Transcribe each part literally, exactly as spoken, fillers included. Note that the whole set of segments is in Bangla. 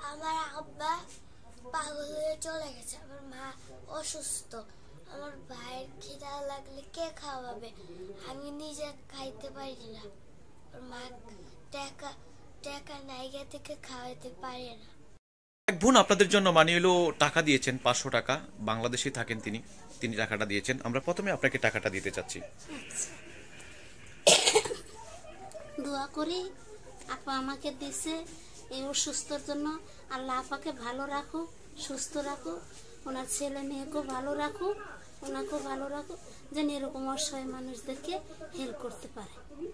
আমার আব্বা পাগল হয়ে চলে গেছে, আমার মা অসুস্থ, আমার ভাইয়ের খিদা লাগলে কে খাওয়াবে, আমি নিজে খাইতে পারি না, মা টাকা টাকা নাইগা থেকে খাওয়াইতে পারে না। এক বোন আপনাদের জন্য মানে হলো টাকা দিয়েছেন, পাঁচশো টাকা, বাংলাদেশে থাকেন তিনি, তিনি টাকাটা দিয়েছেন। আমরা প্রথমে আপনাকে টাকাটা দিতে চাচ্ছি। দোয়া করি আপা আমাকে দিছে এই অসুস্থর জন্য, আল্লাহ আপাকে ভালো রাখুক, সুস্থ রাখুক, ওনার ছেলে মেয়েকেও ভালো রাখুক, ওনাকেও ভালো রাখুক, যেন এরকম অসহায় মানুষদেরকে হেল্প করতে পারে।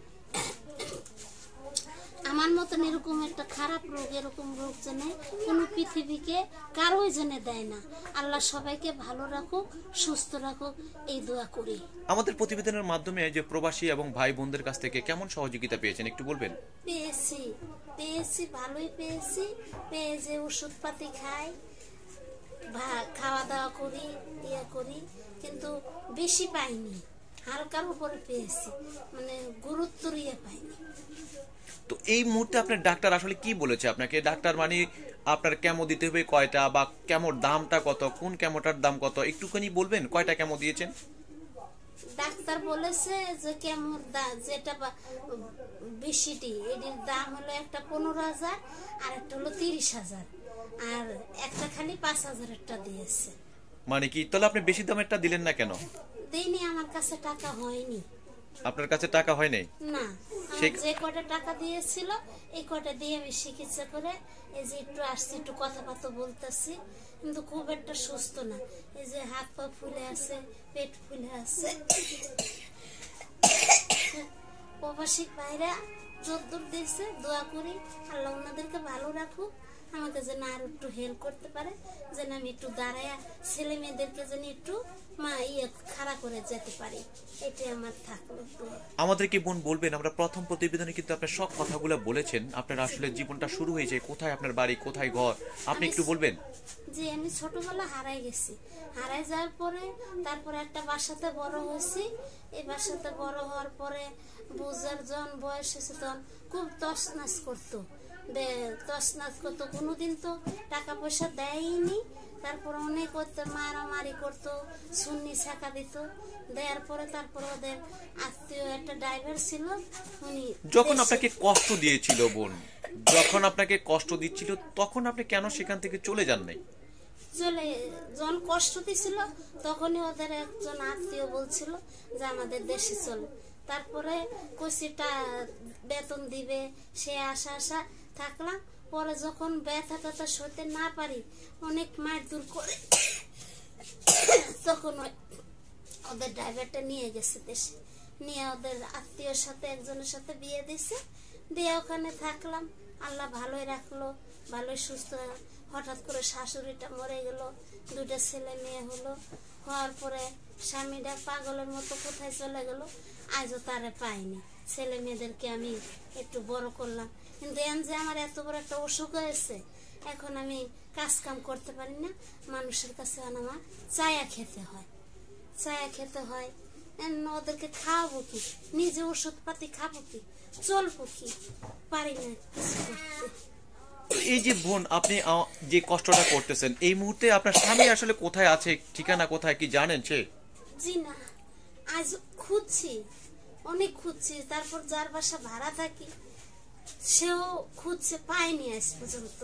আমার মতন এরকম একটা খারাপ রোগ, এরকম রোগ যেন কোনো পৃথিবীকে কারোই যেন দেয় না। আল্লাহ সবাইকে ভালো রাখুক, সুস্থ রাখুক, এই দোয়া করি। আমাদের প্রতিবেদনের মাধ্যমে যে প্রবাসী এবং ভাই বোনদের কাছ থেকে কেমন সহযোগিতা পেয়েছেন একটু বলবেন? পেয়েছি পেয়েছি ভালোই পেয়েছি, পেয়ে যে ওষুধপাতি খাই, খাওয়া দাওয়া করি, ইয়ে করি, কিন্তু বেশি পাইনি, হালকার উপরে পেয়েছি, মানে গুরুত্ব ইয়ে পাইনি। তো এই মুহূর্তে আপনার ডাক্তার আসলে কি বলেছে আপনাকে? ডাক্তার মানে আপনার কেমো দিতে হবে কয়টা, বা কেমোর দামটা কত, কোন কেমোটার দাম কত, একটুখানি বলবেন কয়টা কেমো দিয়েছেন? ডাক্তার বলেছে যে কেমোর দাম যেটা বেশিটি, এটির দাম হলো একটা পনেরো হাজার আর একটা হলো তিরিশ হাজার, আর একটা খালি পাঁচ হাজারেরটা দিয়েছে। মানে কি তাহলে আপনি বেশি দামেরটা দিলেন না কেন? দেইনি, আমার কাছে টাকা হয়নি। আপনার কাছে টাকা হয় নাই? না, যে কটা টাকা দিয়েছিল এই কটা দিয়ে আমি চিকিৎসা করে এই যে একটু আসছি, একটু কথাবার্তা বলতেছি, কিন্তু খুব একটা সুস্থ না। এই যে হাত পা ফুলে আছে, পেট ফুলে আছে। প্রবাসী ভাইরা যদ্দূর দিয়েছে, দোয়া করি আল্লাহ ওনাদেরকে ভালো রাখুক, আমাকে যেন আর একটু হেল্প করতে পারে, যেন আমি একটু দাঁড়ায়া ছেলে মেয়েদেরকে যেন একটু মা ইয়ে খাড়া করে যেতে পারি, এটাই আমার থাকলো। আমাদেরকে বোন বলবেন, আমরা প্রথম প্রতিবেদনে কিন্তু আপনার সব কথাগুলো বলেছেন, আপনার আসলে জীবনটা শুরু হয়েছে কোথায়, আপনার বাড়ি কোথায়, ঘর, আপনি একটু বলবেন? যে আমি ছোটবেলা হারাই গেছি, হারাই যাওয়ার পরে তারপরে একটা বাসাতে বড় হয়েছি, এই বাসাতে বড় হওয়ার পরে বুঝার জন বয়স হয়েছে, তখন খুব তছনাছ করতো, তছনাছ করতো, কোনোদিন তো টাকা পয়সা দেয়নি, তারপর অনেক মারামারি করতো, সুন্নি ছাকা দিত, দেওয়ার পরে তারপর ওদের আত্মীয় একটা ড্রাইভার ছিল, উনি যখন আপনাকে কষ্ট দিয়েছিল বোন, যখন আপনাকে কষ্ট দিচ্ছিল তখন আপনি কেন সেখান থেকে চলে যান নাই? চলে যখন কষ্ট দিছিল তখনই ওদের একজন আত্মীয় বলছিল যে আমাদের দেশে চলো, তারপরে কষিটা বেতন দিবে, সে আশা আশা থাকলাম। পরে যখন ব্যথা ট্যাথা সইতে না পারি, অনেক মার দূর করে, তখন ওদের ড্রাইভারটা নিয়ে গেছে দেশে, নিয়ে ওদের আত্মীয়র সাথে একজনের সাথে বিয়ে দিছে, দিয়ে ওখানে থাকলাম। আল্লাহ ভালোই রাখলো, ভালোই সুস্থ। হঠাৎ করে শাশুড়িটা মরে গেল, দুটা ছেলে মেয়ে হলো, হওয়ার পরে স্বামীটা পাগলের মতো কোথায় চলে গেল, আজও তারে পাইনি। ছেলে মেয়েদেরকে আমি একটু বড় করলাম, কিন্তু এন যে আমার এত বড় একটা অসুখ হয়েছে, এখন আমি কাজ কাম করতে পারি না, মানুষের কাছে আমার চায়া খেতে হয়, চায়া খেতে হয়, ওদেরকে খাওয়াবো কি, নিজে ওষুধ পাতি খাবো কি, চলবো কি, পারি না কিছু করতে। এই যে বোন আপনি যে কষ্টটা করতেছেন, এই মুহূর্তে আপনার স্বামী আসলে কোথায় আছে, ঠিকানা কোথায় কি জানেন সে? জি না, আজ খুঁজছি, অনেক খুঁজছি, তারপর যার বাসা ভাড়া থাকি সেও খুঁজছে, পাইনি আজ পর্যন্ত।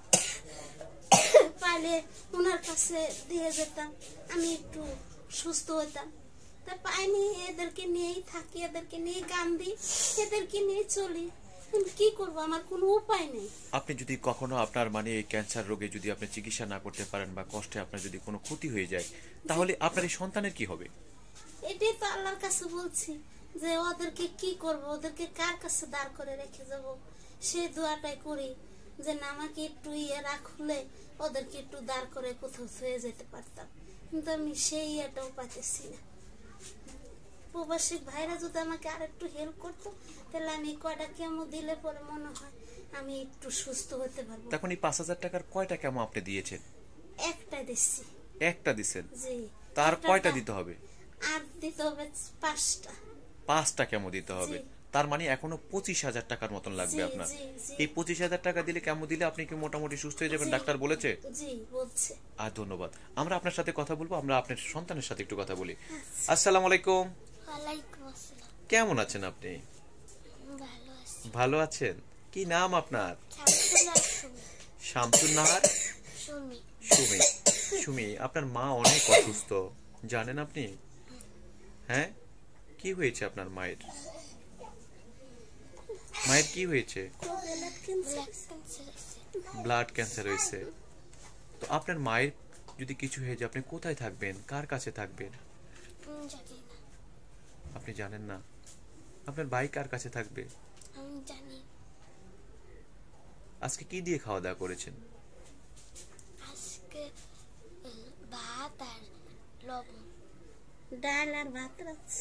পাইলে ওনার কাছে দিয়ে যেতাম, আমি একটু সুস্থ হইতাম, তা পাইনি। এদেরকে নিয়েই থাকি, এদেরকে নিয়ে কান্দি, এদেরকে নিয়ে চলি, কি করবো, আমার কোনো উপায় নেই। আপনি যদি কখনো আপনার মানে এই ক্যান্সার রোগে যদি আপনি চিকিৎসা না করতে পারেন, বা কষ্টে আপনার যদি কোনো ক্ষতি হয়ে যায়, তাহলে আপনার এই সন্তানের কি হবে? এটাই তো আল্লাহর কাছে বলছি যে ওদেরকে কি করব, ওদেরকে কার কাছে দাঁড় করে রেখে যাব, সেই দোয়াটাই করি যে না আমাকে একটু ইয়ে রাখলে ওদেরকে একটু দাঁড় করে কোথাও ছুঁয়ে যেতে পারতাম, কিন্তু আমি সেই ইয়েটাও পাইতেছি না। প্রবাসী ভাইরা যদি আমাকে আর একটু হেল্প করতো, তাহলে আমি কয়টা কেমো দিলে পরে মনে হয় আমি একটু সুস্থ হতে পারবো। তখন এই পাঁচ হাজার টাকার কয়টা কেমো আপনি দিয়েছেন? একটা দিচ্ছি। একটা দিচ্ছেন? জি। তার কয়টা দিতে হবে? আর দিতে হবে পাঁচটা। পাঁচটা কেমো দিতে হবে। তার মানে এখনো পঁচিশ হাজার টাকার মতন লাগবে জি, আপনার। জি, জি। এই পঁচিশ হাজার টাকা দিলে কেমন দিলে আপনি কি মোটামুটি সুস্থ হয়ে যাবেন জি। ডাক্তার বলেছে? জি বলছে। আর ধন্যবাদ। আমরা আপনার সাথে কথা বলবো, আমরা আপনার সন্তানের সাথে একটু কথা বলি। আসসালামু আলাইকুম। ওয়ালাইকুম আসসালাম। কেমন আছেন আপনি? ভালো আছি। ভালো আছেন? কি নাম আপনার? শামসুল্লাহ সুমি। শামসুন নাহার সুমি। সুমি। সুমি, আপনার মা অনেক অসুস্থ, জানেন আপনি? হ্যাঁ, কি হয়েছে আপনার মায়ের? মায়ের কি হয়েছে? Blood cancer. ব্লাড ক্যান্সার আছে। ব্লাড ক্যান্সার হয়েছে। তো আপনার মায়ের যদি কিছু হয়ে যায় আপনি কোথায় থাকবেন, কার কাছে থাকবেন? আমি জানি না। আপনি জানেন না? আপনার ভাই কার কাছে থাকবে? আমি জানি। আজকে কি দিয়ে খাওয়া দাওয়া করেছেন? আজকে ভাত আর লবণ। ডাল আর ভাত রাখছে।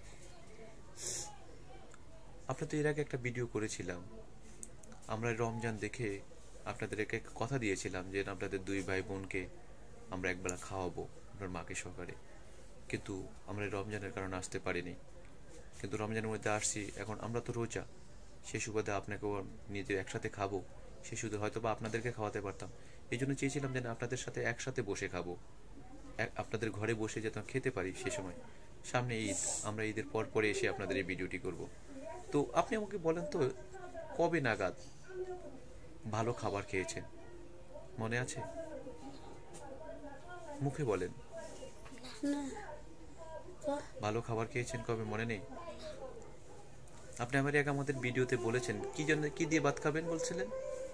আপনার তো এর আগে একটা ভিডিও করেছিলাম, আমরা রমজান দেখে আপনাদেরকে কথা দিয়েছিলাম যে আপনাদের দুই ভাই বোনকে আমরা একবেলা খাওয়াবো আপনার মাকে সহকারে, কিন্তু আমরা রমজানের কারণে আসতে পারিনি। কিন্তু রমজানের মধ্যে আসছি, এখন আমরা তো রোজা, সে সুবাদে আপনাকেও নিজের একসাথে খাবো, সে শুধু হয়তো বা আপনাদেরকে খাওয়াতে পারতাম। এই জন্য চেয়েছিলাম যে আপনাদের সাথে একসাথে বসে খাবো, আপনাদের ঘরে বসে যেন খেতে পারি। সে সময় সামনে ঈদ, আমরা ঈদের পর পরে এসে আপনাদের এই ভিডিওটি করব। তো আপনি আমাকে বলেন তো, কবে নাগাদ ভালো খাবার খেয়েছেন মনে আছে? মুখে বলেন। না। ভালো খাবার খেয়েছেন কবে মনে নেই? আপনি আমার এক আমাদের ভিডিওতে বলেছেন কি জন্য, কি দিয়ে ভাত খাবেন বলছিলেন?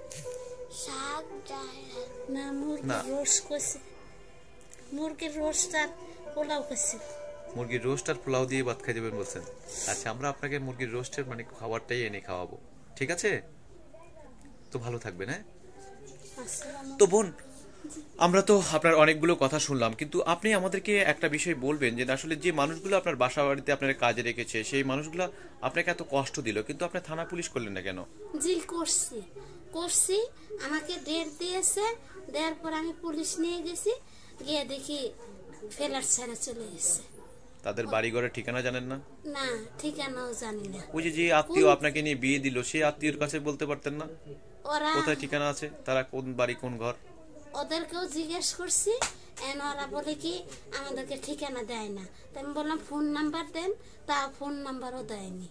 শাক ডাল। না, মুরগির রোস্ট করছে। মুরগির রোস্ট আর পোলাও করছে। মুরগির রোস্ট আর পোলাও দিয়ে ভাত খাই দেবেন বলছেন। আচ্ছা, আমরা আপনাকে মুরগির রোস্টের মানে খাবারটাই এনে খাওয়াবো, ঠিক আছে? তো ভালো থাকবেন। হ্যাঁ। আসসালামু তো বোন, আমরা তো আপনার অনেকগুলো কথা শুনলাম, কিন্তু আপনি আমাদেরকে একটা বিষয় বলবেন যে আসলে যে মানুষগুলো আপনার বাসা বাড়িতে আপনার কাজে রেখেছে, সেই মানুষগুলো আপনাকে এত কষ্ট দিল, কিন্তু আপনি থানা পুলিশ করলেন না কেন? জি করছি করছি আমাকে ডেট দিয়েছে, দেওয়ার পর আমি পুলিশ নিয়ে গেছি, গিয়ে দেখি ফেলার ছেড়ে চলে এসেছে। তাদের বাড়ি ঘরের ঠিকানা জানেন না? না, ঠিকানাও জানি না। ওই যে যে আত্মীয় আপনাকে নিয়ে বিয়ে দিল, সেই আত্মীয়র কাছে বলতে পারতেন না ওরা কোথায় ঠিকানা আছে, তারা কোন বাড়ি কোন ঘর? ওদেরকেও জিজ্ঞেস করছি, এন ওরা বলে কি আমাদেরকে ঠিকানা দেয় না। তো আমি বললাম ফোন নাম্বার দেন, তা ফোন নাম্বারও দেয়নি,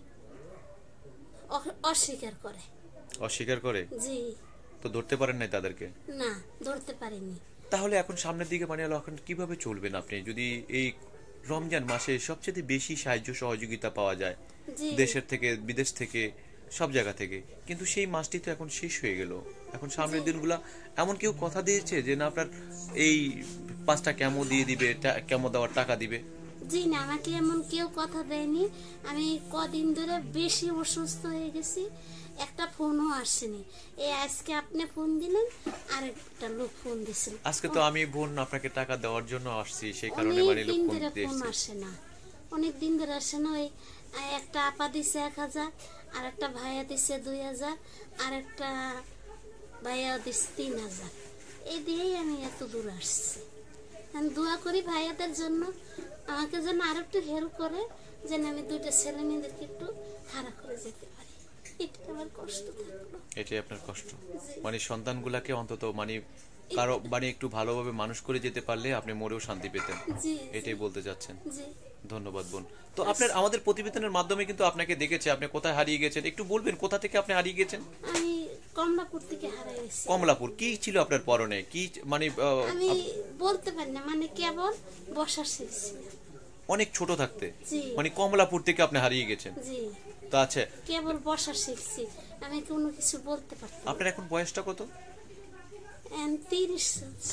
অ- অস্বীকার করে। অস্বীকার করে? জি। তো ধরতে পারেন নাই তাদেরকে? না, ধরতে পারিনি। তাহলে এখন সামনের দিকে মানে হলো এখন কিভাবে চলবেন আপনি, যদি এই রমজান মাসে সবচেয়ে বেশি সাহায্য সহযোগিতা পাওয়া যায় জি। দেশের থেকে, বিদেশ থেকে, সব জায়গা থেকে, কিন্তু সেই মাসটি তো এখন শেষ হয়ে গেল। এখন সামনের দিনগুলা এমন কেউ কথা দিয়েছে যে না আপনার এই পাঁচটা কেমো দিয়ে দিবে, টা- কেমো দেওয়ার টাকা দিবে? জি না, আমাকে এমন কেউ কথা দেয়নি। আমি কদিন ধরে বেশি অসুস্থ হয়ে গেছি, একটা ফোনও আসেনি। এই আজকে আপনি ফোন দিলেন, আরেকটা লোক ফোন দিছিল। আজকে তো আমি বোন আপনাকে টাকা দেওয়ার জন্য আসছি, সেই কারণে অনেক মানে লোক দিন ফোন ধরে দিয়ে ফোন এসেছে। আসে না, অনেক দিন ধরে আসে না। ওই একটা আপা দিছে এক হাজার, আর একটা ভাইয়া দিছে দুই হাজার, আর একটা ভাইয়া দিছে তিন হাজার। এই দিয়েই আমি এত দূর আসছি। আমি দোয়া করি ভাইয়াদের জন্য, আমাকে যেন আর একটু হেল্প করে, যেন আমি দুইটা ছেলে মেয়েদেরকে একটু খারাপ করে যেতে পারি। এটা আমার কষ্ট থাকলো। এটাই আপনার কষ্ট, মানে সন্তানগুলাকে অন্তত মানে কারো মানে একটু ভালোভাবে মানুষ করে যেতে পারলে আপনি মরেও শান্তি পেতেন, জি এটাই বলতে চাচ্ছেন। জি। ধন্যবাদ বোন। তো আপনার আমাদের প্রতিবেদনের মাধ্যমে কিন্তু আপনাকে দেখেছে, আপনি কোথায় হারিয়ে গেছেন একটু বলবেন, কোথা থেকে আপনি হারিয়ে গেছেন? আমি কমলাপুর থেকে হারাই গেছি। কমলাপুর। কি ছিল আপনার পরনে, কি মানে আহ, আমি বলতে পারি না, মানে কেবল বসা শিখছিলাম অনেক ছোট থাকতে, জি। মানে কমলাপুর থেকে আপনি হারিয়ে গেছেন। জি, তো আচ্ছা, কেবল বসা শিখছি, আমি কোনো কিছু বলতে পারতাম না। আপনার এখন বয়সটা কত? And তিরিশ চলছে,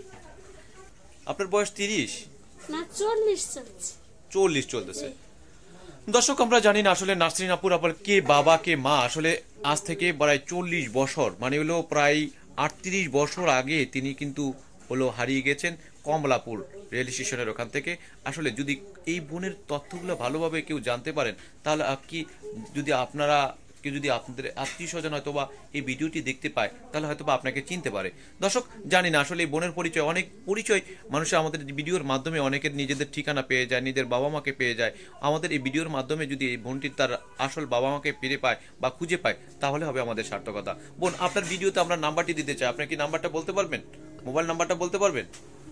আপনার বয়স তিরিশ না চল্লিশ চলছে। চল্লিশ চলতেছে। দর্শক, আমরা জানি না আসলে নাসরিন আপুর আবার কে বাবা কে মা, আসলে আজ থেকে প্রায় চল্লিশ বছর মানে হলো প্রায় আটত্রিশ বছর আগে তিনি কিন্তু হলো হারিয়ে গেছেন কমলাপুর রেল স্টেশনের ওখান থেকে। আসলে যদি এই বোনের তথ্যগুলো ভালোভাবে কেউ জানতে পারেন, তাহলে কি যদি আপনারা কেউ যদি আপনাদের আত্মীয় স্বজন হয়তো বা এই ভিডিওটি দেখতে পায় তাহলে হয়তো বা আপনাকে চিনতে পারে। দর্শক জানি না আসলে এই বোনের পরিচয়, অনেক পরিচয় মানুষের আমাদের ভিডিওর মাধ্যমে অনেকের নিজেদের ঠিকানা পেয়ে যায়, নিজের বাবা মাকে পেয়ে যায়। আমাদের এই ভিডিওর মাধ্যমে যদি এই বোনটির তার আসল বাবা মাকে ফিরে পায় বা খুঁজে পায় তাহলে হবে আমাদের সার্থকতা। বোন, আপনার ভিডিওতে আমরা নাম্বারটি দিতে চাই, আপনি কি নাম্বারটা বলতে পারবেন? মোবাইল নাম্বারটা বলতে পারবেন?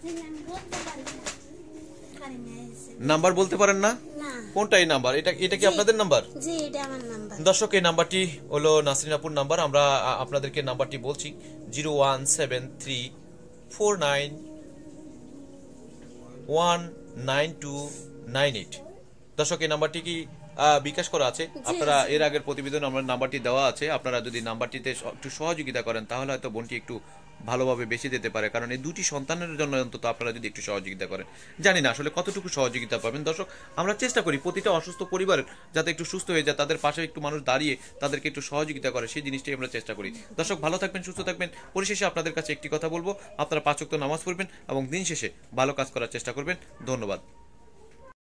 নাম্বার বলতে পারেন না? কোনটা এই নাম্বার? এটা এটা কি আপনাদের নাম্বার? জি, এটা আমার নাম্বার। দর্শক এই নাম্বারটি হলো নাসরিন আপুর নাম্বার। আমরা আপনাদেরকে নাম্বারটি বলছি zero one seven three four nine one nine two nine eight. দর্শক এই নাম্বারটি কি বিকাশ করা আছে? আপনারা এর আগের প্রতিবেদন আমার নাম্বারটি দেওয়া আছে, আপনারা যদি নাম্বারটিতে একটু সহযোগিতা করেন তাহলে হয়তো বোনটি একটু ভালোভাবে বেঁচে যেতে পারে। কারণ এই দুটি সন্তানের জন্য অন্তত আপনারা যদি একটু সহযোগিতা করেন, জানি না আসলে কতটুকু সহযোগিতা পাবেন। দর্শক আমরা চেষ্টা করি প্রতিটা অসুস্থ পরিবারের যাতে একটু সুস্থ হয়ে যায়, তাদের পাশে একটু মানুষ দাঁড়িয়ে তাদেরকে একটু সহযোগিতা করে, সেই জিনিসটাই আমরা চেষ্টা করি। দর্শক ভালো থাকবেন, সুস্থ থাকবেন। পরিশেষে আপনাদের কাছে একটি কথা বলবো, আপনারা পাঁচ ওয়াক্ত নামাজ পড়বেন এবং দিন শেষে ভালো কাজ করার চেষ্টা করবেন। ধন্যবাদ।